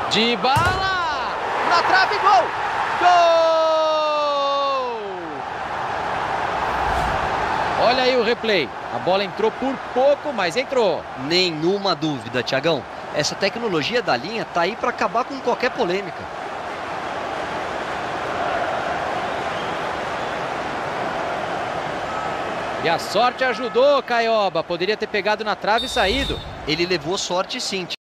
Dybala! Na trave, gol! Gol! Olha aí o replay. A bola entrou por pouco, mas entrou. Nenhuma dúvida, Thiagão. Essa tecnologia da linha tá aí para acabar com qualquer polêmica. E a sorte ajudou, Caioba. Poderia ter pegado na trave e saído. Ele levou sorte sim.